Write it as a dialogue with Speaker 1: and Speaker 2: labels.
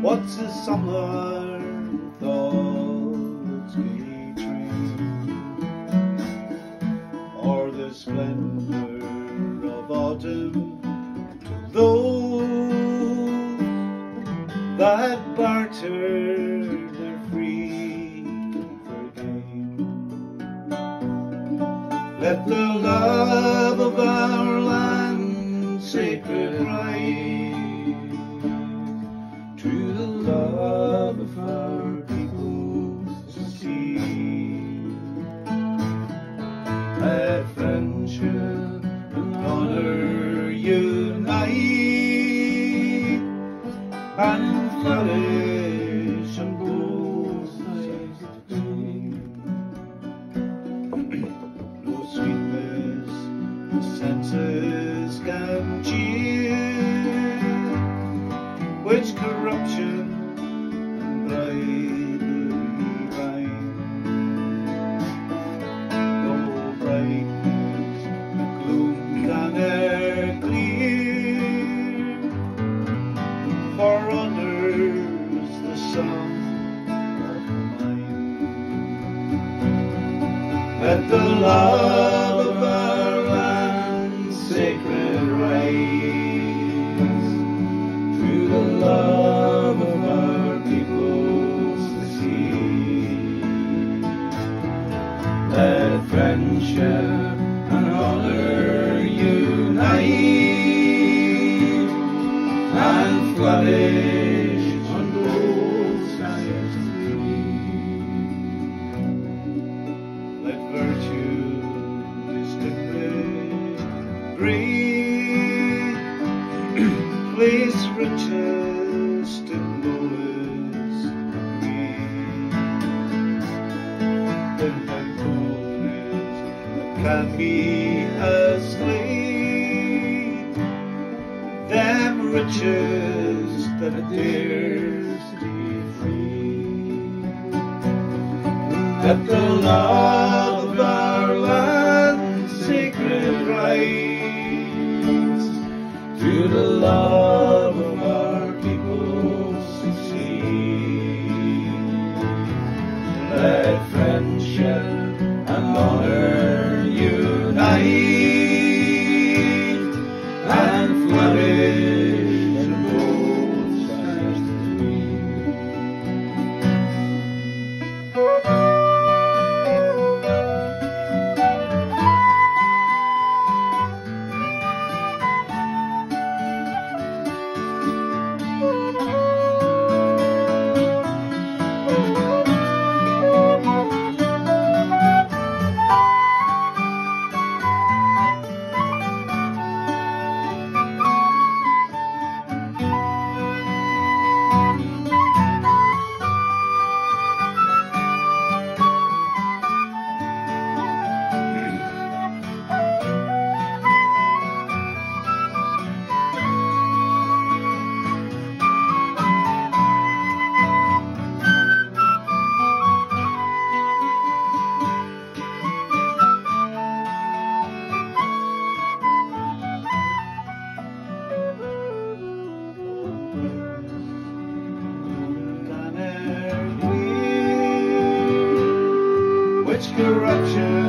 Speaker 1: What's a summer thoughts gay train, or the splendor of autumn to those that barter their freedom for gain? Let the love of our land sacred rise to the love of our peoples to see. Let friendship and honor unite and flourish on both sides of the day. No sweetness the senses can cheer, which corruption and bribery bind. No brightness the gloom can e'er clear, for honours the song of mine. Let the love of our land sacred rise to the love of our peoples to see. Let friendship and honor unite and flourish on both sides of the sea. Let virtue distinguish great, place richest in lowest degree. Then that coolness can be asleep, them riches that dares to be free. Let the love of our land sacred rise to the love of our peoples to see. Let friendship and honor unite and flourish on both sides of the which corruption